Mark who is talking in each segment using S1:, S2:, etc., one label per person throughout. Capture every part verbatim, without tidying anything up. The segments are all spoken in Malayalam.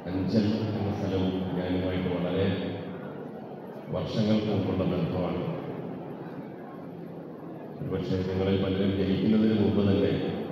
S1: അഞ്ചൽ എന്ന സ്ഥലവും ഞാനുമായിട്ട് വളരെ വർഷങ്ങൾക്ക് മുമ്പുള്ള ബന്ധമാണ്. ഒരുപക്ഷെ നിങ്ങളിൽ പലരും ജനിക്കുന്നതിന് മുമ്പ് തന്നെ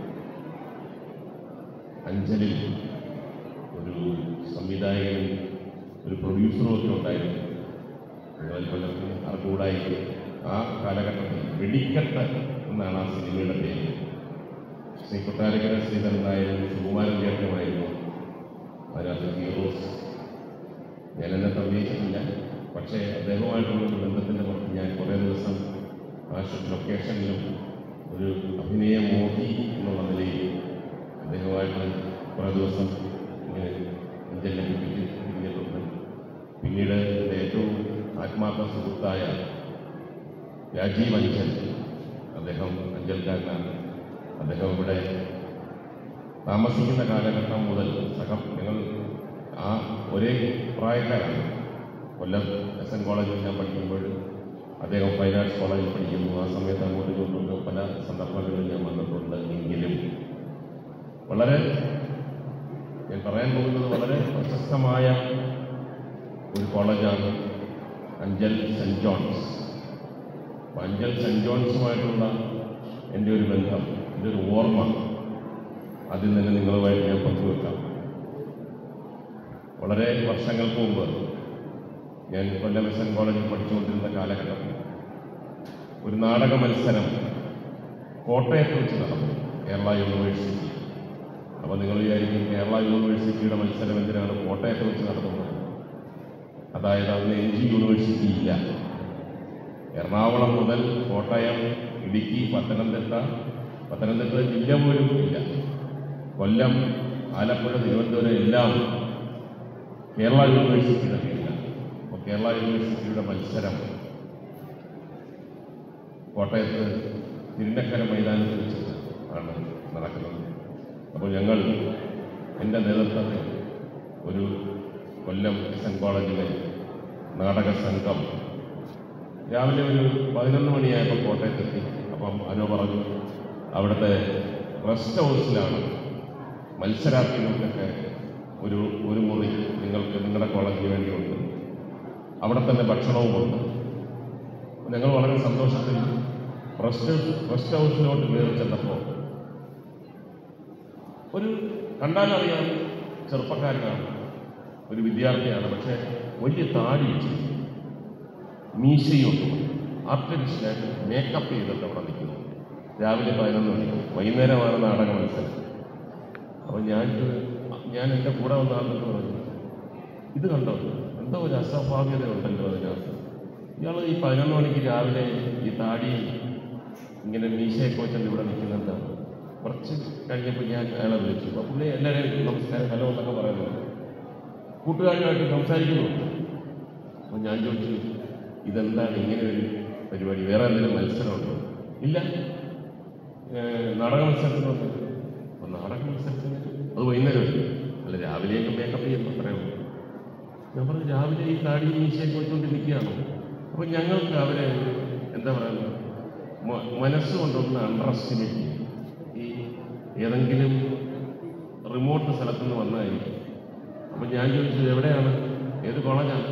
S1: അഞ്ചലിൽ ഒരു സംവിധായകനും ഒരു പ്രൊഡ്യൂസറും ഒക്കെ ഉണ്ടായിരുന്നു. നിങ്ങളിൽ പലർക്കും അറിവുകൂടായി. ആ കാലഘട്ടത്തിൽ വെടിക്കെട്ട് എന്നാണ് ആ സിനിമയുടെ പേര്. ശ്രീ കൊട്ടാരക്കര ശ്രീധരൻ നായരും സുകുമാരൻ ചേട്ടനുമായിരുന്നു അതിനകത്ത് ഹീറോസ്. ഞാനെന്നെ തമ്മിച്ചിട്ടില്ല, പക്ഷേ അദ്ദേഹമായിട്ടുള്ള ബന്ധത്തിൻ്റെ പുറത്ത് ഞാൻ കുറേ ദിവസം ആ ലൊക്കേഷനിലും ഒരു അഭിനയ മോഹി എന്നുള്ള നിലയിൽ അദ്ദേഹമായിട്ട് കുറേ ദിവസം ഇങ്ങനെ അഞ്ചലിനെ പറ്റി പിന്നിട്ടുണ്ട്. പിന്നീട് എൻ്റെ ഏറ്റവും ആത്മാർത്ഥ സുഹൃത്തായ രാജീവ് അഞ്ചൽ, അദ്ദേഹം അഞ്ചൽക്കാരനാണ്. അദ്ദേഹം ഇവിടെ താമസിക്കുന്ന കാലഘട്ടം മുതൽ സഹം ഞങ്ങൾ ആ ഒരേ പ്രായക്കാരാണ്. കൊല്ലം എസ് എൻ കോളേജിൽ ഞാൻ പഠിക്കുമ്പോൾ അദ്ദേഹം ഫൈൻ ആർട്സ് കോളേജിൽ പഠിക്കുന്നു. ആ സമയത്ത് അങ്ങോട്ടും ഇങ്ങോട്ടും പല സന്ദർഭങ്ങളിൽ ഞാൻ വന്നിട്ടുണ്ട്. എങ്കിലും വളരെ ഞാൻ പറയാൻ പോകുന്നത് വളരെ പ്രശസ്തമായ ഒരു കോളേജാണ് Anchal Saint John's. Anchal Saint ജോൺസുമായിട്ടുള്ള എൻ്റെ ഒരു ബന്ധം, എൻ്റെ ഒരു ഓർമ്മ അതിൽ തന്നെ നിങ്ങളുമായിട്ട് ഞാൻ പങ്കുവെക്കാം. വളരെ വർഷങ്ങൾക്ക് മുമ്പ് ഞാൻ കൊല്ലം എസ് എൻ കോളേജിൽ പഠിച്ചുകൊണ്ടിരുന്ന കാലഘട്ടത്തിൽ ഒരു നാടക മത്സരം കോട്ടയത്ത് വെച്ച് നടന്നു, കേരള യൂണിവേഴ്സിറ്റി. അപ്പോൾ നിങ്ങൾ വിചാരിക്കും കേരള യൂണിവേഴ്സിറ്റിയുടെ മത്സരം എന്തിനാണ് കോട്ടയത്ത് വെച്ച് നടത്തുന്നത്? അതായത് അന്ന് എം ജി യൂണിവേഴ്സിറ്റി ഇല്ല. എറണാകുളം മുതൽ കോട്ടയം, ഇടുക്കി, പത്തനംതിട്ട പത്തനംതിട്ട ജില്ല പോലും ഇല്ല. കൊല്ലം, ആലപ്പുഴ, തിരുവനന്തപുരം എല്ലാം കേരള യൂണിവേഴ്സിറ്റിയുടെ കീഴില്ല. അപ്പോൾ കേരള യൂണിവേഴ്സിറ്റിയുടെ മത്സരം കോട്ടയത്ത് തിരുനക്കര മൈതാനത്ത് വെച്ചിട്ട് ആണ് നടക്കുന്നത്. അപ്പോൾ ഞങ്ങൾ എൻ്റെ നേതൃത്വത്തിൽ ഒരു കൊല്ലം എസ് എൻ കോളേജിലെ നാടക സംഘം രാവിലെ ഒരു പതിനൊന്ന് മണിയായപ്പോൾ കോട്ടയത്തെത്തി. അപ്പം അനു പറഞ്ഞു അവിടുത്തെ റെസ്റ്റ് ഹൗസിലാണ് മത്സരാർത്ഥികൾക്കൊക്കെ ഒരു ഒരു മുറി നിങ്ങൾക്ക് നിങ്ങളുടെ കോളേജിന് വേണ്ടിയുണ്ട്, അവിടെ തന്നെ ഭക്ഷണവുമുണ്ട്. ഞങ്ങൾ വളരെ സന്തോഷത്തിൽ റെസ്റ്റ് റെസ്റ്റ് ഹൗസിലോട്ട് കയറി ചെന്നപ്പോൾ ഒരു കണ്ടാലറിയാം ചെറുപ്പക്കാരനാണ്, ഒരു വിദ്യാർത്ഥിയാണ്. പക്ഷേ വലിയ താടി വെച്ച് മീശയുണ്ട്, ആർട്ടിഫിഷ്യലായിട്ട് മേക്കപ്പ് ചെയ്തിട്ട് അവിടെ നിൽക്കുന്നു. രാവിലെ പതിനൊന്ന് മണിക്ക്, വൈകുന്നേരമാണ് നാടക മത്സരം. അപ്പോൾ ഞാൻ ഞാൻ എൻ്റെ കൂടെ വന്ന ആളെന്ന് പറഞ്ഞു, ഇത് കണ്ടോ, എന്തോ ഒരു അസ്വാഭാവികത ഉണ്ടല്ലോ അതിനകത്ത്. ഇയാൾ ഈ പതിനൊന്ന് മണിക്ക് രാവിലെ ഈ താടി ഇങ്ങനെ മീശയൊക്കെ വെച്ചിട്ട് ഇവിടെ നിൽക്കുന്നുണ്ടാവും. കുറച്ച് കഴിഞ്ഞപ്പോൾ ഞാൻ അയാളെ വിളിച്ചു. അപ്പോൾ പുള്ളി എല്ലാവരെയും നമസ്കാരം, ഹലോ എന്നൊക്കെ പറയുന്നു, കൂട്ടുകാരുമായിട്ട് സംസാരിക്കുന്നു. അപ്പോൾ ഞാൻ ചോദിച്ചു, ഇതെന്താണ് ഇങ്ങനെ ഒരു പരിപാടി, വേറെ എന്തെങ്കിലും മത്സരമുണ്ടോ? ഇല്ല, നാടക മത്സരത്തിന് വന്നു. അപ്പോൾ നാടക മത്സരത്തിന് അത് വൈകുന്നേരം അല്ല, രാവിലെയൊക്കെ മേക്കപ്പ് ചെയ്യുന്നു, അത്രയുള്ളൂ. ഞാൻ പറഞ്ഞു, രാവിലെ ഈ താടി മീശയൊക്കെ വെച്ചുകൊണ്ട് നിൽക്കുകയാണോ? അപ്പോൾ ഞങ്ങൾക്ക് അവരെ എന്താ പറയുക, മനസ്സുകൊണ്ടൊന്ന് അണ്ടർ എസ്റ്റിമേറ്റ് ചെയ്യും. ഈ ഏതെങ്കിലും റിമോട്ട് സ്ഥലത്തുനിന്ന് വന്നതായിരിക്കും. അപ്പോൾ ഞാൻ ചോദിച്ചത് എവിടെയാണ്, ഏത് കോളേജാണ്?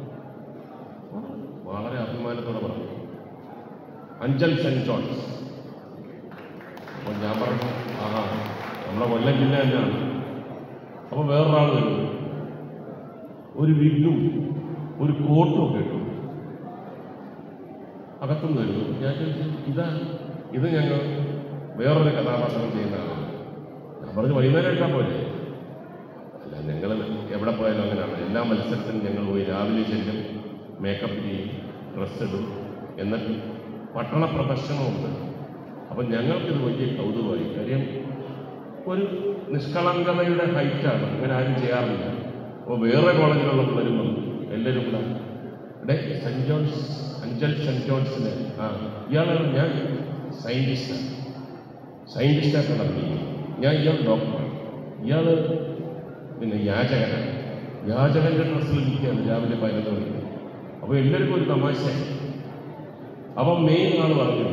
S1: വളരെ അഭിമാനത്തോടെ പറഞ്ഞു, അഞ്ചൽ സെൻറ്റ് ജോൺസ്. അപ്പോൾ ഞാൻ പറഞ്ഞു, ആഹാ, നമ്മുടെ കൊല്ലം ജില്ല തന്നെയാണ്. അപ്പോൾ വേറൊരാൾ വരും, ഒരു വിഗും ഒരു കോട്ടും ഒക്കെ ഇട്ടു അകത്തുനിന്ന് വരുന്നു. ഞാൻ ചോദിച്ചു, ഇതാ ഇത് ഞങ്ങൾ വേറൊരു കഥാപാത്രം ചെയ്യുന്നതാണ്. ഞാൻ പറഞ്ഞു, വൈകുന്നേരം ഇട്ടാൽ പോലെ. അല്ല, ഞങ്ങൾ എവിടെ പോയാലും അങ്ങനെയാണ്. എല്ലാ മത്സരത്തിനും ഞങ്ങൾ പോയി രാവിലെ ചെല്ലും, മേക്കപ്പ് ചെയ്യും, ഡ്രസ്സ് ഇടും, എന്നിട്ട് പട്ടണ പ്രദർശനമുണ്ട്. അപ്പം ഞങ്ങൾക്കിത് വലിയ കൗതുകമായി. കാര്യം ഒരു നിഷ്കളങ്കതയുടെ ഹൈറ്റാണ്, അങ്ങനെ ആരും ചെയ്യാറില്ല. അപ്പോൾ വേറെ കോളേജിലുള്ള വരുമ്പോൾ എല്ലാവരും കൂടെ ഇവിടെ സെൻറ്റ് ജോൺസ്, അഞ്ചൽ സെൻറ്റ് ജോൺസിന് ആ ഇയാളാണ്, ഞാൻ സയൻറ്റിസ്റ്റാണ്, സയൻറ്റിസ്റ്റായിട്ടാണ് അറിയിക്കുന്നത്. ഞാൻ ഇയാൾ ഡോക്ടറാണ്, ഇയാൾ പിന്നെ യാചകനാണ്. യാചകൻ്റെ ഡ്രസ്സിൽ ഇരിക്കുകയാണ് രാവിലെ പതിനൊന്ന് മണിക്ക്. അപ്പോൾ എല്ലാവർക്കും ഒരു തമാശ. അപ്പം മെയിൻ ആൾ പറഞ്ഞു,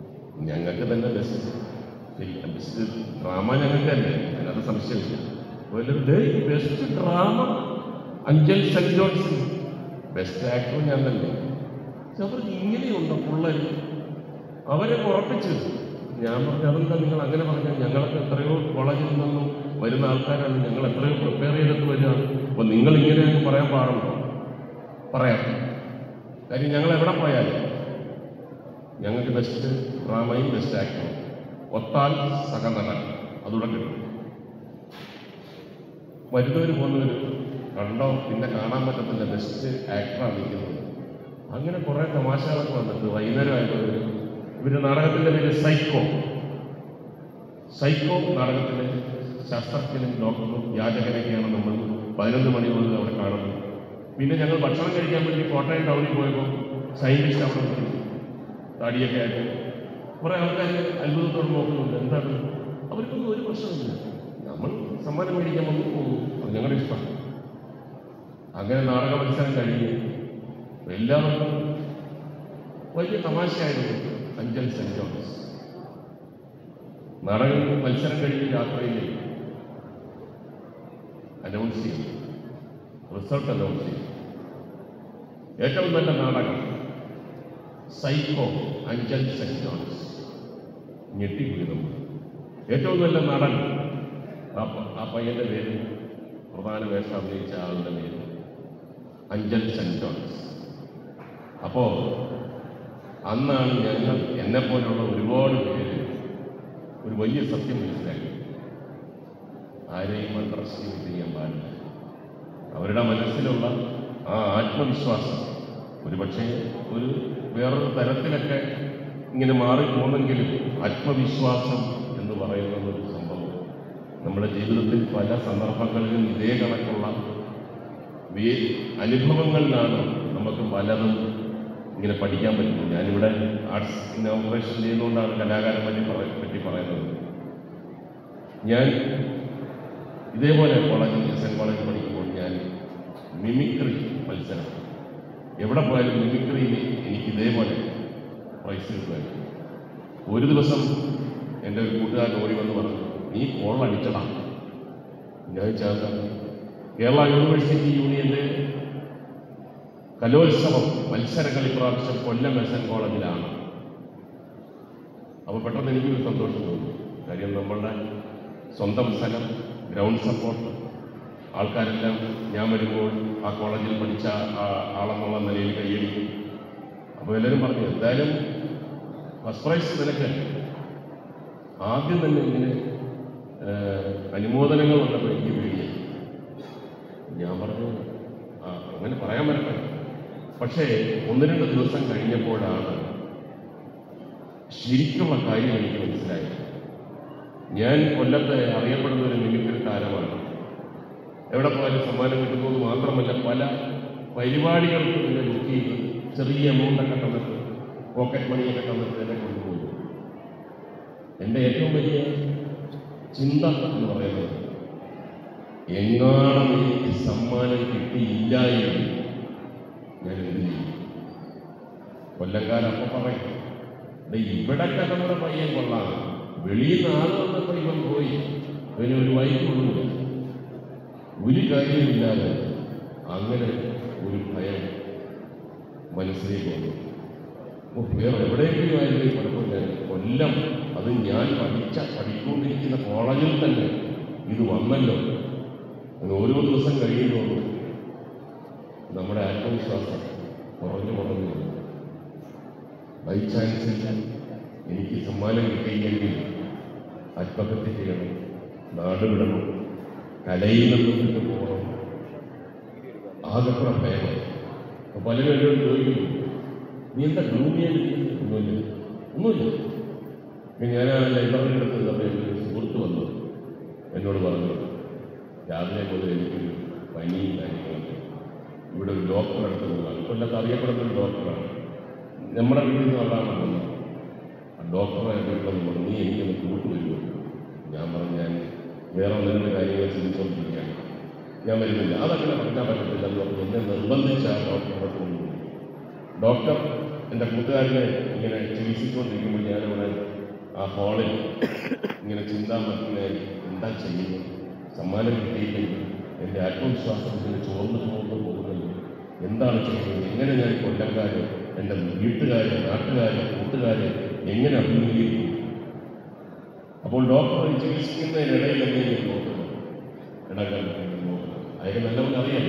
S1: ഞങ്ങൾക്ക് തന്നെ ബെസ്റ്റ് ശരി ബെസ്റ്റ് ഡ്രാമ ഞങ്ങൾക്ക് തന്നെ, അതിനകത്ത് സംശയമില്ല. Best drama Anchal Saint John's, best actor ഞാൻ തന്നെ. അവർക്ക് ഇങ്ങനെയുണ്ടോ പിള്ളേർ? അവരെ ഉറപ്പിച്ചു. ഞാൻ പറഞ്ഞു അതെന്താ നിങ്ങൾ അങ്ങനെ പറഞ്ഞാൽ, ഞങ്ങളൊക്കെ എത്രയോ കോളേജിൽ നിന്നും വരുന്ന ആൾക്കാരാണ്, ഞങ്ങൾ എത്രയോ പ്രിപ്പയർ ചെയ്തിട്ട് വരികയാണ്. അപ്പോൾ നിങ്ങൾ ഇങ്ങനെ പറയാൻ പാടുണ്ടോ? പറയാം. കാര്യം ഞങ്ങൾ എവിടെ പോയാലും ഞങ്ങൾക്ക് ബെസ്റ്റ് ഡ്രാമയും ബെസ്റ്റ് ആക്ടറും ഒത്താൽ സഹനടൻ അതുകൂടെ കിട്ടും. വരുന്നവർ പോകുന്നവർ കണ്ടോ പിന്നെ കാണാൻ പറ്റത്തില്ല, ബെസ്റ്റ് ആക്ടറാണ് നിൽക്കുന്നത്. അങ്ങനെ കുറേ തമാശകളൊക്കെ വന്നിട്ട് വൈകുന്നേരം ആയപ്പോൾ ഇവരുടെ നാടകത്തിൻ്റെ പേര് സൈക്കോ. സൈക്കോ നാടകത്തിലെ ശാസ്ത്രജ്ഞനും ഡോക്ടറും യാചകനൊക്കെയാണ് നമ്മൾ പതിനൊന്ന് മണി മുതൽ അവിടെ കാണുന്നത്. പിന്നെ ഞങ്ങൾ ഭക്ഷണം കഴിക്കാൻ വേണ്ടി കോട്ടയം ടൗണിൽ പോയപ്പോൾ സയൻറ്റിസ്റ്റ് അവിടെ നിൽക്കുന്നു, താടിയൊക്കെ ആയിട്ട്. കുറേ ആൾക്കാർ അത്ഭുതത്തോട് നോക്കുന്നുണ്ട്, എന്താണ് അവർക്കൊന്നും ഒരു പ്രശ്നമില്ല, നമ്മൾ സമ്മാനം മേടിക്കാൻ വന്നു പോകും, അത് ഞങ്ങളുടെ ഇഷ്ടം. അങ്ങനെ നാടക മത്സരം കഴിഞ്ഞ് എല്ലാവർക്കും വലിയ തമാശയായിരുന്നു. അഞ്ചൽ സെന്റ് ജോൺസ് നാടക മത്സരം കഴിഞ്ഞ് രാത്രിയിൽ അനൗൺസ് ചെയ്തു, റിസൾട്ട് അനൗൺസ് ചെയ്തു. ഏറ്റവും നല്ല നാടകം സൈക്കോ അഞ്ചൽ സെന്റ് ജോൺസ്. ഞെട്ടിപ്പോയി നമ്മൾ. ഏറ്റവും നല്ല നടൻ ആ പയ്യന്റെ പേര്, പ്രധാന വേഷം അഭിനയിച്ച ആളുടെ പേര് അഞ്ചൽ സെന്റ് ജോൺസ്. അപ്പോൾ അന്നാണ് ഞങ്ങൾ എന്നെപ്പോലുള്ള ഒരുപാട് പേര് ഒരു വലിയ സത്യം മനസ്സിലാക്കി. ആരെയും അണ്ടർ എസ്റ്റിമേറ്റ് ചെയ്യാൻ പാടില്ല. അവരുടെ മനസ്സിലുള്ള ആ ആത്മവിശ്വാസം ഒരു പക്ഷേ ഒരു വേറൊരു തരത്തിലൊക്കെ ഇങ്ങനെ മാറിപ്പോന്നെങ്കിലും ആത്മവിശ്വാസം എന്ന് പറയുന്ന ഒരു സംഭവം നമ്മുടെ ജീവിതത്തിൽ പല സന്ദർഭങ്ങളിലും ഇതേ കണക്കുള്ള അനുഭവങ്ങളിലാണ് നമുക്ക് പലതും ഇങ്ങനെ പഠിക്കാൻ പറ്റുന്നത്. ഞാനിവിടെ ആർട്സ് ഇന്നോഗ്രേഷൻ ചെയ്യുന്നതുകൊണ്ടാണ് കലാകാരന്മാരെ പറ്റി പറയുന്നത്. ഞാൻ ഇതേപോലെ കോളേജിൽ എസ് എൻ കോളേജിൽ പഠിക്കുമ്പോൾ ഞാൻ മിമിക്രി മത്സരം എവിടെ പോയാലും മിമിക്രിയിൽ എനിക്ക് ഇതേപോലെ പ്രൈസ് കിട്ടുമായിരുന്നു. ഒരു ദിവസം എൻ്റെ ഒരു കൂട്ടുകാരൻ ഓടി വന്ന് പറഞ്ഞു, നീ കോളടിച്ചടാ. ഞാൻ ചോദിച്ചാൽ കേരള യൂണിവേഴ്സിറ്റി യൂണിയൻ്റെ കലോത്സവം മത്സരങ്ങൾ ഇപ്രാവശ്യം കൊല്ലം എസ് എൻ കോളേജിലാണ്. അപ്പോൾ പെട്ടെന്ന് എനിക്കൊരു സന്തോഷം തോന്നി. കാര്യം നമ്മളുടെ സ്വന്തം സ്ഥലം, ഗ്രൗണ്ട് സപ്പോർട്ട്, ആൾക്കാരെല്ലാം ഞാൻ വരുമ്പോൾ ആ കോളേജിൽ പഠിച്ച ആളെന്നുള്ള നിലയിൽ കൈയടിക്കും. അപ്പോൾ എല്ലാവരും പറഞ്ഞു, എന്തായാലും ഫസ്റ്റ് പ്രൈസ് നിനക്ക്. ആദ്യം തന്നെ ഇങ്ങനെ അനുമോദനങ്ങൾ വന്നപ്പോൾ എനിക്ക് പേടിയായി. ഞാൻ പറഞ്ഞു ആ അങ്ങനെ പറയാൻ പറ്റട്ടെ. പക്ഷേ ഒന്ന് രണ്ട് ദിവസം കഴിഞ്ഞപ്പോഴാണ് ശരിക്കുള്ള കാര്യം എനിക്ക് മനസ്സിലായത്. ഞാൻ കൊല്ലത്തെ അറിയപ്പെടുന്ന ഒരു മിമിക്രി താരമാണ്. എവിടെ പോയാലും സമ്മാനം കിട്ടുന്നത് മാത്രമല്ല, പല പരിപാടികൾക്കും എന്നെ ബുക്ക് ചെയ്ത് ചെറിയ എമൗണ്ടൊക്കെ തന്നിട്ട് പോക്കറ്റ് മണിയൊക്കെ തന്നിട്ട് എന്നെ കൊണ്ടുപോകും. എൻ്റെ ഏറ്റവും വലിയ ചിന്ത എന്ന് പറയുന്നത്, എങ്ങാനും എനിക്ക് സമ്മാനം കിട്ടിയില്ല എന്ന് ഞാൻ എന്ത് ചെയ്യും? കൊല്ലംകാരപ്പം പറയും, ഇവിടൊക്കെ നമ്മുടെ പയ്യൻ കൊള്ളാം, വെളിയിൽ നിന്ന് ആൾ വന്നപ്പോൾ ഇവൻ പോയി, ഇവന് ഒരു വൈകുന്നില്ല, ഒരു കാര്യമില്ലാതെ അങ്ങനെ ഒരു ഭയം മനസ്സിലേക്ക് വന്നു. വേറെ എവിടെയെങ്കിലും ആയിരുന്നു കുഴപ്പമില്ല, കൊല്ലം അത് ഞാൻ പഠിച്ച പഠിച്ചുകൊണ്ടിരിക്കുന്ന കോളേജിൽ തന്നെ ഇത് വന്നല്ലോ. ഓരോ ദിവസം കഴിയുമ്പോൾ നമ്മുടെ ആത്മവിശ്വാസം കുറഞ്ഞു കുറഞ്ഞു. ബൈ ചാൻസിൽ എനിക്ക് സമ്മാനം കിട്ടിയെങ്കിൽ ആത്മഹത്യ ചെയ്യണം, നാട് വിടണം, കലയിൽ നിന്നും വിട്ടു പോകണം, ആകെക്കുറ ഭയമായി. അപ്പോൾ പലരും എന്നോട് ചോദിക്കുന്നു, നീ എന്താ ഗ്രൂമിയായിരിക്കും? ഒന്നുമില്ല ഒന്നുമില്ല ഞാൻ ആ ലൈബ്രറി എടുത്തപ്പോൾ എൻ്റെ സുഹൃത്ത് വന്നു എന്നോട് പറഞ്ഞു, രാവിലെ മുതൽ എനിക്കൊരു പനിയും കാര്യങ്ങളൊക്കെ, ഇവിടെ ഒരു ഡോക്ടർ എടുത്തതാണ്, കൊല്ലത്ത് അറിയപ്പെടുന്ന ഒരു ഡോക്ടറാണ്, നമ്മുടെ വീട്ടിൽ നിന്ന് അതാണ് വന്നത്. ആ ഡോക്ടറെ വീട്ടിലൊന്നും പറഞ്ഞു, നീ എനിക്കൊന്ന് കൂട്ടുവരുമോ? ഞാൻ പറഞ്ഞു, ഞാൻ വേറെ ഒന്നിൻ്റെ കാര്യങ്ങൾ ചിന്തിച്ചുകൊണ്ടിരിക്കുകയാണ്, ഞാൻ വരുന്നില്ല. അതങ്ങനെ പഠിക്കാൻ പറ്റത്തില്ല എന്ന് പറഞ്ഞു എന്നെ നിർബന്ധിച്ച ആ ഡോക്ടറെ കൊണ്ടുപോയി. ഡോക്ടർ എൻ്റെ കൂട്ടുകാരനെ ഇങ്ങനെ ചികിത്സിച്ചുകൊണ്ടിരിക്കുമ്പോൾ ഞാനിവിടെ ആ ഹാളിൽ ഇങ്ങനെ ചിന്താമഗ്നെ എന്താ ചെയ്യുന്നത്, സമ്മാനം കിട്ടിയില്ലെങ്കിൽ എൻ്റെ ആത്മവിശ്വാസത്തിന് ചോർന്ന് ചോർന്ന് പോകുന്നത് എന്താണ് ചെയ്യുന്നത്, എങ്ങനെ ഞാൻ കൊല്ലംകാരെ, എൻ്റെ വീട്ടുകാരെ, നാട്ടുകാരെ, കൂട്ടുകാരെ എങ്ങനെ അഭിമുഖീകരിക്കും? അപ്പോൾ ഡോക്ടർ ചികിത്സിക്കുന്നതിനിടയിൽ എന്തെങ്കിലും നോക്കുന്നത് ഇടകാൽ നോക്കുന്നത് അയാൾക്ക് നല്ലവണ്ണം അറിയാം.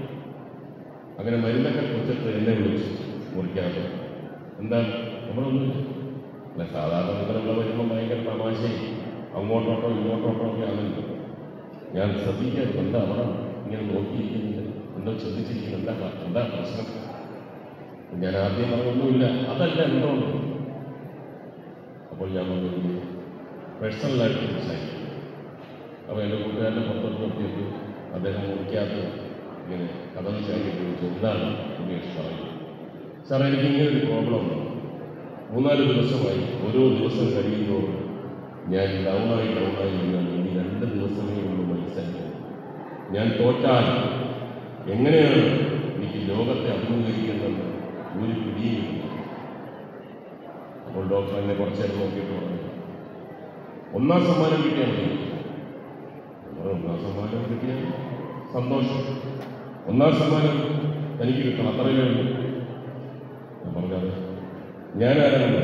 S1: അങ്ങനെ മരുന്നൊക്കെ കുറിച്ചിട്ട് എന്നെ വിളിച്ചു മുറിക്കാതെ എന്താ നമ്മളൊന്നും അല്ല. സാധാരണ ഇങ്ങനെയുള്ള വരുമ്പോൾ ഭയങ്കര തമാശയും അങ്ങോട്ടോട്ടോ ഇങ്ങോട്ടോട്ടോ ഒക്കെ ആണല്ലോ. ഞാൻ ശ്രദ്ധിക്കാറ് എന്താ അവിടെ ഇങ്ങനെ നോക്കിയിരിക്കുന്നില്ല, എന്തോ ശ്രദ്ധിച്ചിരിക്കുന്നു, എന്താ എന്താ പ്രശ്നം? ഞാൻ ആദ്യം പറഞ്ഞൊന്നുമില്ല, അതല്ല എന്തോ. അപ്പോൾ ഞാൻ പറഞ്ഞു പേഴ്സണലായിട്ട് സംസാരിക്കും. അപ്പോൾ എൻ്റെ കൂട്ടുകാരനെ പുറത്തോട്ട് നോക്കിയിട്ട് അദ്ദേഹം മുറിക്കാത്ത ഇങ്ങനെ കഥ ചാടിയിട്ട് ചോദിച്ചു, എന്താണ് മുകേഷ് പറയുന്നത്? സാർ, എനിക്ക് ഇങ്ങനെ ഒരു പ്രോബ്ലം ഉണ്ട്. മൂന്നാല് ദിവസമായി ഓരോ ദിവസം കഴിയുമ്പോൾ ഞാൻ ഡൗണായി ഡൗണായി നിന്നാണ്. ഇനി രണ്ട് ദിവസമേ ഉള്ളൂ മത്സരം. ഞാൻ തോറ്റാൽ എങ്ങനെയാണ് എനിക്ക് ലോകത്തെ അഭിമുഖീകരിക്കുന്നതെന്ന് ഒരു പിടിയില്ല. അപ്പോൾ ഡോക്ടർ എന്നെ കുറച്ച് നേരം നോക്കിയിട്ട് പറഞ്ഞു, ഒന്നാം സമ്മാനം കിട്ടിയാൽ മതി. ഒന്നാം സമ്മാനം കിട്ടിയാൽ സന്തോഷം, ഒന്നാം സമ്മാനം എനിക്ക് കിട്ടണം, അത്രയേ ഉള്ളൂ. ഞാൻ പറഞ്ഞത് ഞാനാരാണ്?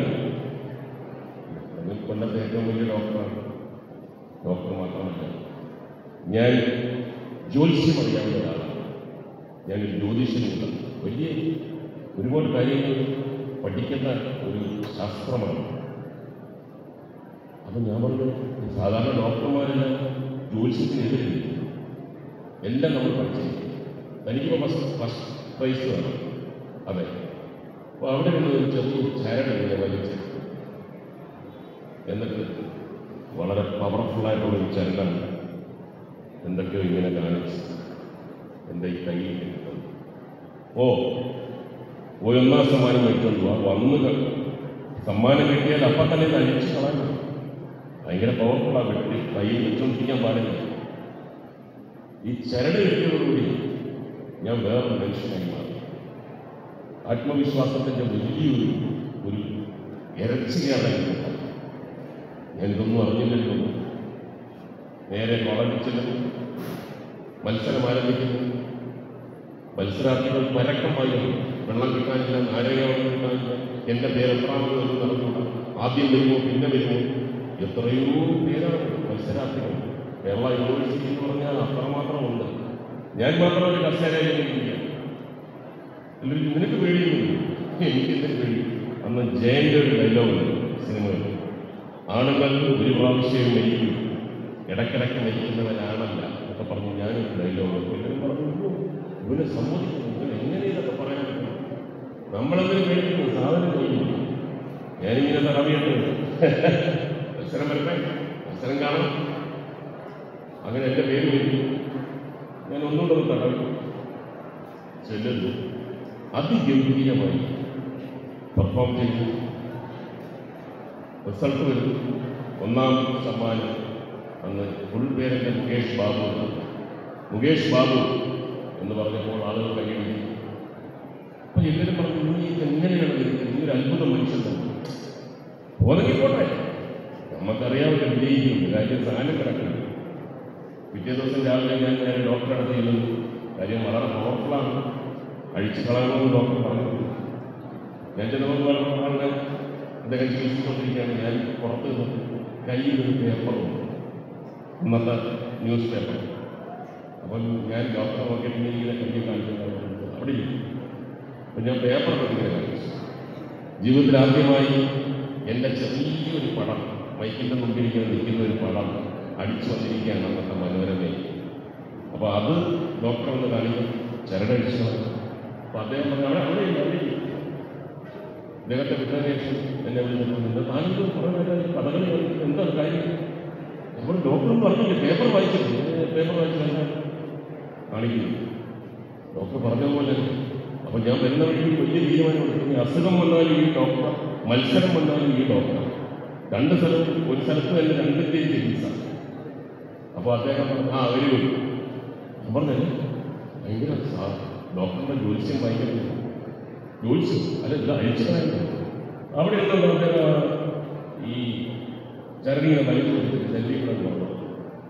S1: അത് കൊല്ലത്തെ ഏറ്റവും വലിയ ഡോക്ടറാണ്. ഡോക്ടർ മാത്രമല്ല, ഞാൻ ജ്യോതിഷം അറിയാവുന്ന ഒരാളാണ്. ഞാനൊരു ജ്യോതിഷനുമില്ല. വലിയ ഒരുപാട് കാര്യങ്ങൾ പഠിക്കുന്ന ഒരു ശാസ്ത്രമാണ്. അപ്പം ഞാൻ പറഞ്ഞു, സാധാരണ ഡോക്ടർമാരെല്ലാം ജ്യോതിഷത്തിനെതിരില്ല, എല്ലാം നമ്മൾ പഠിച്ചിരിക്കും. തനിക്കിപ്പോൾ ഫസ്റ്റ് ഫസ്റ്റ് പ്രൈസ് വേണം. അതെ. അപ്പോൾ അവിടെ നിന്ന് ഒരു ചെറിയ ചരട് ഇങ്ങനെ വലിച്ച്, എന്നിട്ട് വളരെ പവർഫുള്ളായിട്ടുള്ള ഒരു ചരടാണ് എന്തൊക്കെയോ ഇങ്ങനെ കാണിച്ച് എൻ്റെ ഈ കയ്യിൽ കിട്ടും. ഓ ഒന്നാം സമ്മാനം മേടിച്ചോണ്ട് പോവാ. വന്ന് സമ്മാനം കിട്ടിയാൽ അപ്പം തന്നെ ഇത് അഴിച്ച് കളയണം. ഭയങ്കര പവർഫുള്ളാണ്. വെട്ടി കയ്യിൽ വെച്ചുകൊണ്ടിരിക്കാൻ പാടില്ല. ഈ ചരട് കിട്ടിയതോടുകൂടി ഞാൻ വേറൊരു മനുഷ്യനായി മാറി. ആത്മവിശ്വാസത്തിൻ്റെ വലിയൊരു ഒരു ഇരച്ചിയാണ്. ഞാനിതൊന്നും അറിഞ്ഞില്ലല്ലോ. നേരെ വളർച്ചത് മത്സരം ആരംഭിക്കുന്നു. മത്സരാർത്ഥികൾ പരക്കമായി വെള്ളം കിട്ടാനില്ല, നാരങ്ങ വെള്ളം കിട്ടാനില്ല, എൻ്റെ പേര് എത്രാമത് എന്ന് നടന്നുകൂടാ, ആദ്യം വരുമോ പിന്നെ വരുമോ. എത്രയോ പേരാണ് മത്സരാർത്ഥികൾ. കേരള യൂണിവേഴ്സിറ്റി എന്ന് പറഞ്ഞാൽ അത്രമാത്രമുണ്ട്. ഞാൻ മാത്രം ഒരു കർഷകരില്ല. എല്ലാവരും നിനക്ക് പേടിയൊന്നുമില്ല, എനിക്ക് എന്തിനു പേടി? അന്ന് ജയൻ്റെ ഒരു ഡയലോഗുണ്ട് സിനിമയിൽ, ആണുങ്ങൾ ഒരു പ്രാവശ്യം മരിക്കും, ഇടയ്ക്കിടയ്ക്ക് മരിക്കുന്നവരാണല്ല എന്നൊക്കെ പറഞ്ഞു ഞാനൊരു ഡയലോഗ്. എല്ലാവരും പറഞ്ഞു, ഇവനെ സമ്മതിക്കുന്നു, ഇവൻ എങ്ങനെ ഇതൊക്കെ പറയാൻ പറ്റും? നമ്മളെന്തിനും പേടിക്കുന്നു, സാധനം കഴിയും. ഞാനിങ്ങനെ തടവിയിട്ട് മത്സരം വരട്ടെ, മത്സരം കാണാം. അങ്ങനെ എൻ്റെ പേര് വരും. ഞാൻ ഒന്നുകൂടെ ഒന്ന് തടവി ചെല്ലുന്നു. അതിഗംഭീരമായി പെർഫോം ചെയ്തു. റിസൾട്ട് വരുന്നു. ഒന്നാം സമ്മാനം അന്ന് ഫുൾ പേരെൻ്റെ മുകേഷ് ബാബു. മുകേഷ് ബാബു എന്ന് പറഞ്ഞപ്പോൾ ആളുകൾ കൈയടി. അപ്പം എല്ലാവരും പറഞ്ഞു, നീ എങ്ങനെയാണ് വരുന്നത്? നീ ഒരു അത്ഭുത മനുഷ്യൻ. പോന്നെങ്കിൽപ്പോട്ടെ, നമുക്കറിയാമല്ലോ വിജയിക്കുന്നു, കാര്യം സാധനം കിടക്കണം. പിറ്റേ ദിവസം രാവിലെ ഞാൻ നേരെ ഡോക്ടറെ അടുത്ത് ചെല്ലുന്നു. കാര്യം വളരെ പവർഫുള്ളാണ്, അഴിച്ചു കളയണമെന്ന് ഡോക്ടർ പറഞ്ഞു. ഞാൻ ചെന്നപ്പോൾ പറഞ്ഞ അദ്ദേഹം ചികിത്സിച്ചുകൊണ്ടിരിക്കുകയാണ്. ഞാൻ പുറത്ത് നിന്ന് കയ്യിൽ ഒരു പേപ്പറുണ്ട്, ഇന്നത്തെ ന്യൂസ് പേപ്പർ. അപ്പം ഞാൻ ഡോക്ടറെ നോക്കിയിട്ട് ഇങ്ങനെ കയ്യിൽ കാണിക്കുന്നത് അവിടെ ഇല്ല. അപ്പം ഞാൻ പേപ്പർ ഇങ്ങനെ കാണിച്ചു. ജീവിതത്തിൽ ആദ്യമായി എൻ്റെ ചെറിയൊരു പടം, മൈക്കിൻ്റെ മുമ്പിലിരിക്കുന്ന നിൽക്കുന്ന ഒരു പടം അടിച്ചു വന്നിരിക്കുകയാണ് അന്നത്തെ മനോരമയിൽ. അപ്പോൾ അത് ഡോക്ടർ ഒന്ന് കാണിക്കും, ചരടടിച്ചു. അപ്പോൾ അദ്ദേഹം പറഞ്ഞു, അവിടെ അവിടെ ഇല്ല അവിടെ ഇല്ല. അദ്ദേഹത്തെ വിട്ടതിന് ശേഷം എന്നെ വിളിച്ചിട്ടുണ്ട്, താങ്കൾ കുറേ നേരം കഥകളി കളിക്കുന്നത് എന്താണ് കാര്യം? അപ്പോൾ ഡോക്ടറും പറഞ്ഞില്ല, പേപ്പർ വായിച്ചിട്ടുണ്ട്. പേപ്പർ വായിച്ചു കഴിഞ്ഞാൽ കാണിക്കുന്നു. ഡോക്ടർ പറഞ്ഞതുപോലെ. അപ്പോൾ ഞാൻ വരുന്ന വഴിക്ക് വലിയ തീരുമാനമെടുത്തു. അസുഖം വന്നാലും ഈ ഡോക്ടർ, മത്സരം വന്നാലും ഈ ഡോക്ടർ. രണ്ട് സ്ഥലത്തും ഒരു സ്ഥലത്ത് തന്നെ രണ്ടിൻ്റെയും ചികിത്സ. അപ്പോൾ അദ്ദേഹം പറഞ്ഞു, ആ വരൂ. ഞാൻ പറഞ്ഞത് ഭയങ്കര ഡോക്ടറുടെ ജ്യോത്സ്യം ഭയങ്കര ജ്യോത്സ്യം അല്ല, ഇത് അഴിച്ചതായിരുന്നു. അവിടെ ഉണ്ടല്ലോ അദ്ദേഹം ഈ ചരടിങ്ങനെ വലിച്ചു കൊടുത്തിട്ട് ഡൽഹിയുടെ പറഞ്ഞു.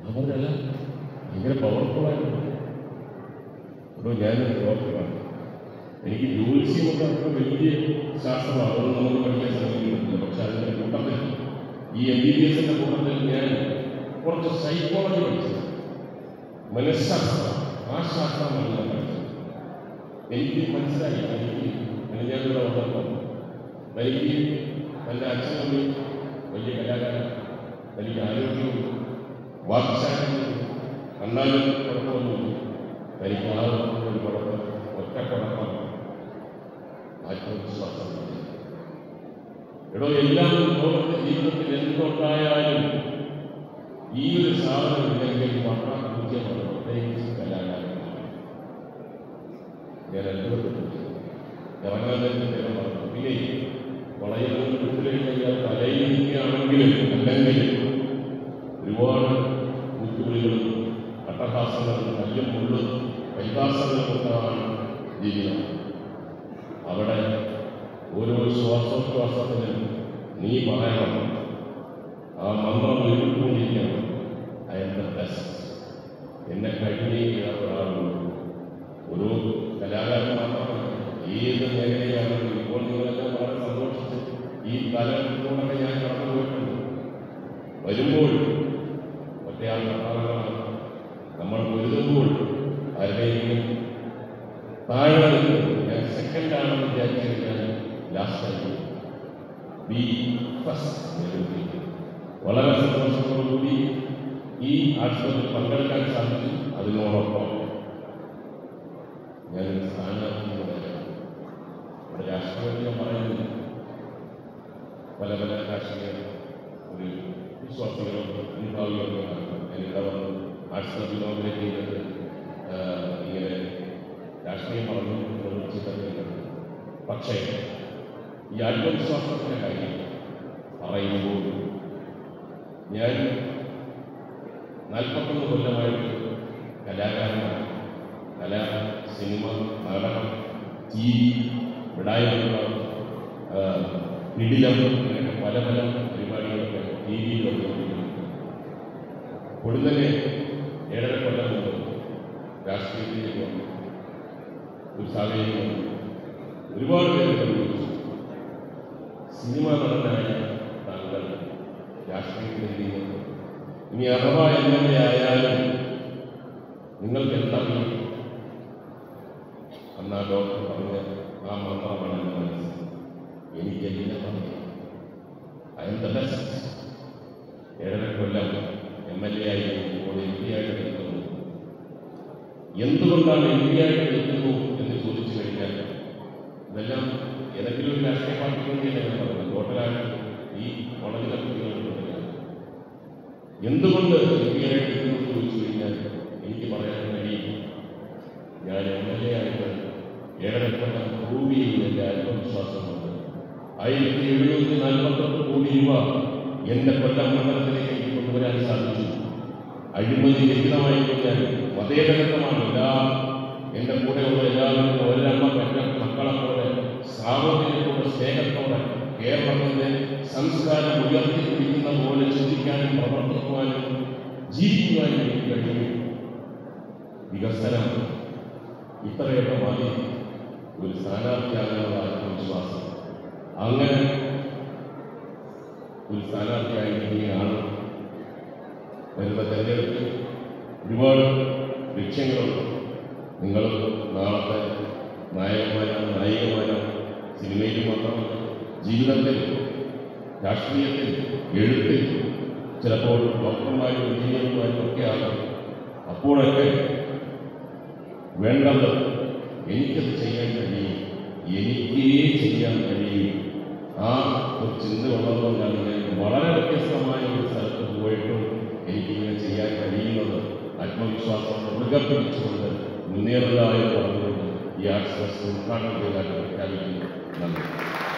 S1: ഞാൻ പറഞ്ഞല്ല ഭയങ്കര പവർഫുള്ളായിരുന്നു. അപ്പോൾ ഞാനൊരു ഡോക്ടറാണ്, എനിക്ക് ജ്യോത്സ്യമൊക്കെ അത്ര വലിയ ശാസ്ത്രമാണ്, അതൊന്നും നമുക്ക് പഠിക്കാൻ സാധിക്കുന്നില്ല. പക്ഷെ അതിൻ്റെ കൂട്ടത്തിൽ ഈ എം ബി ബി എസിൻ്റെ കൂട്ടത്തിൽ ഞാൻ കുറച്ച് സൈക്കോളജി പഠിച്ചത്, മനഃശാസ്ത്രം, ആ ശാസ്ത്രമാണ് ഞാൻ പഠിച്ചത്. എനിക്ക് മനസ്സിലായി എനിക്ക് ഞാനിവിടെ വന്നപ്പോൾ എനിക്ക് എൻ്റെ അച്ഛനമ്മയും വലിയ കലാകാരൻ, എനിക്ക് ആരോഗ്യവും വാക്ചാരിയും കണ്ടാലും കുഴപ്പമൊന്നുമില്ല. എനിക്ക് ആ ഒരു കുഴപ്പം ഒറ്റ കുഴപ്പം ആത്മവിശ്വാസം. എടോ എല്ലാം ലോകത്തെ ജീവിതത്തിൽ എന്തുണ്ടായാലും ഈ ഒരു സാധനം ഇല്ലെങ്കിൽ വളരെ പൂജ്യമാണ്, പ്രത്യേകിച്ച് കലാകാരന്മാർ. ഞാൻ അനുഭവപ്പെട്ടു ഇറങ്ങാൻ നേരം പറഞ്ഞു. പിന്നെ വളയുന്നത് വിട്ടുകഴിഞ്ഞാൽ തലയിലിരിക്കുകയാണെങ്കിലും അല്ലെങ്കിൽ ഒരുപാട് കൂട്ടുവിളികളും അട്ടഹാസങ്ങളും കല്ലും മുള്ളും പരിഹാസങ്ങളും കൊണ്ടാണ് ജീവിതം. അവിടെ ഓരോ ശ്വാസോച്ഛ്വാസത്തിനും നീ പറയണം, ആ മന്ത്രം ഉയർത്തിക്കൊണ്ടിരിക്കണം, ഐ ആം ദ ബെസ്റ്റ്, എന്നെ കഴിഞ്ഞേ ഒരാളുള്ളൂ. ഒരു കലാകാരൻ മാത്രമല്ല, ഏത് മേഖലയാണെങ്കിലും ഇപ്പോൾ നിങ്ങളെല്ലാം വളരെ സന്തോഷിച്ച് ഈ കാലഘട്ടത്തിലൂടെ ഞാൻ കടന്നു പോയിട്ടുണ്ട്. വരുമ്പോൾ ഒറ്റയാൾ പ്രധാനമാണ്, നമ്മൾ പൊരുതുമ്പോൾ ആരുടെയെങ്കിലും താഴെ നിൽക്കുന്നത് ഞാൻ സെക്കൻഡാണെന്ന് വിചാരിച്ചു കഴിഞ്ഞാൽ ലാസ്റ്റായി ബി ഫസ്റ്റ്. വളരെ സന്തോഷത്തോടുകൂടി ഈ ആഴ്ചയിൽ പങ്കെടുക്കാൻ സാധിച്ചു. അതിനോടൊപ്പം ഞാനൊരു സ്ഥാനാർത്ഥിയുടെ ഇവിടെ രാഷ്ട്രീയം പറയുന്നില്ല, പല പല രാഷ്ട്രീയ ഒരു വിശ്വാസികളും അനുഭാവികളും ഞാനിവിടെ വന്ന് ആർട്സ് ക്ലബിലോഗ്രേറ്റ് ചെയ്തത് ഇങ്ങനെ രാഷ്ട്രീയം പറഞ്ഞു പ്രവർത്തിച്ചിട്ടുണ്ട്. പക്ഷേ ഈ ആത്മവിശ്വാസത്തിൻ്റെ കാര്യം പറയുമ്പോൾ ഞാൻ നാൽപ്പത്തൊന്ന് കൊല്ലമായിട്ട് കലാകാരനാണ്. കല, സിനിമ, നാടകം, ടി വി, വിടായ്മ, പിടിലം, അങ്ങനെ പല പല പരിപാടികളൊക്കെ ടി വിയിലൊക്കെ കൊടുന്നനെ ഏഴര കൊല്ലം മുമ്പ് രാഷ്ട്രീയത്തിലേക്ക് വന്നു. ഒരു സാഹചര്യം വന്നു, ഒരുപാട് പേര് കണ്ടുപിടിച്ചു. സിനിമ നടനായ താങ്കൾ രാഷ്ട്രീയത്തിൽ എന്ത് ചെയ്യുന്നു? ഇനി അഥവാ എം എൽ എ ആയാലും നിങ്ങൾക്ക് എന്തറിയും? അന്ന് ആ ഡോക്ടർ പറഞ്ഞ ആ മന്ത്രമാണ് എൻ്റെ മനസ്സിൽ. എനിക്കെല്ലാം അറിയാം, ഐ എം ദ ബെസ്റ്റ്. ഏഴര കൊല്ലം എം എൽ എ ആയി ഇപ്പോൾ എം പി ആയിട്ട് നിൽക്കുന്നു. എന്തുകൊണ്ടാണ് എം പി ആയിട്ട് നിൽക്കുന്നു എന്ന് ചോദിച്ചു കഴിഞ്ഞാൽ ഇതെല്ലാം ഏതെങ്കിലും ഒരു രാഷ്ട്രീയ പാർട്ടിക്ക് വേണ്ടിയാണ് ഞാൻ പറഞ്ഞത്. ടോട്ടലായിട്ട് ഈ കോളേജിലെ കുട്ടികളുടെ എന്തുകൊണ്ട് എം പി ആയിട്ട് നിൽക്കുന്നു എന്ന് ചോദിച്ചു കഴിഞ്ഞാൽ എനിക്ക് പറയാൻ കഴിയും, ഞാൻ എം എൽ എ ആയിട്ട് ഏഴര കൊല്ലം പ്രൂവ് ചെയ്യുന്ന എൻ്റെ ആത്മവിശ്വാസമുണ്ട്. ആയിരത്തി എഴുന്നൂറ്റി നാൽപ്പത്തെട്ട് കോടി രൂപ എൻ്റെ കൊല്ലം മണ്ഡലത്തിലേക്ക് എനിക്ക് കൊണ്ടുവരാൻ സാധിച്ചു. അഴിമതി രഹിതമായി കഴിഞ്ഞാൽ മതേതരത്വമാണ്. എല്ലാ എൻ്റെ കൂടെയുള്ള എല്ലാവരും ഒരമ്മ പെറ്റ മക്കളെ പോലെ സാഹോദര്യത്തോടെ സ്നേഹത്തോടെ കേരളത്തിൻ്റെ സംസ്കാരം ഉയർത്തിപ്പിടിക്കുന്ന പോലെ ചിന്തിക്കാനും പ്രവർത്തിക്കുവാനും ജീവിക്കുവാനും എനിക്ക് കഴിയും. വികസനം ഇത്രയൊക്കെ മതി ഒരു സ്ഥാനാർത്ഥിയാകാനുള്ള ആത്മവിശ്വാസം. അങ്ങനെ ഒരു സ്ഥാനാർത്ഥിയായിരിക്കുകയാണ്. വരുന്ന തെരഞ്ഞെടുപ്പിൽ ഒരുപാട് ലക്ഷ്യങ്ങളുണ്ട്. നിങ്ങൾ നാളത്തെ നായകന്മാരാണ്, നായികമാരാണ്. സിനിമയിൽ മാത്രമല്ല, ജീവിതത്തിൽ, രാഷ്ട്രീയത്തിൽ, എഴുത്തിൽ, ചിലപ്പോൾ ഡോക്ടർമാരും എഞ്ചിനീയർമാരും ഒക്കെ ആകും. അപ്പോഴൊക്കെ വേണ്ടത് എനിക്കത് ചെയ്യാൻ കഴിയും, എനിക്കേ ചെയ്യാൻ കഴിയും. ആ ഒരു ചിന്ത ഉള്ളതുകൊണ്ടാണ് ഞാൻ വളരെ വ്യത്യസ്തമായ ഒരു സ്ഥലത്ത് പോയിട്ടും എനിക്കിങ്ങനെ ചെയ്യാൻ കഴിയുന്നത്. ആത്മവിശ്വാസം മുറുകെ പിടിച്ചുകൊണ്ട് മുന്നേറുക എന്ന് പറഞ്ഞുകൊണ്ട് ഈ ആർട്സ് ഫെസ്റ്റ് ഉദ്ഘാടനം ചെയ്താൽ പ്രഖ്യാപിക്കുന്നു. നന്ദി.